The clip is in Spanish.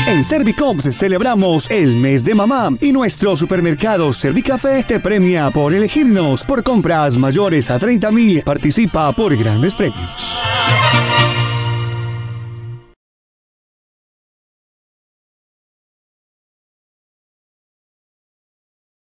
En Servicoms celebramos el mes de mamá y nuestro supermercado Servicafé te premia por elegirnos. Por compras mayores a 30.000, participa por grandes premios.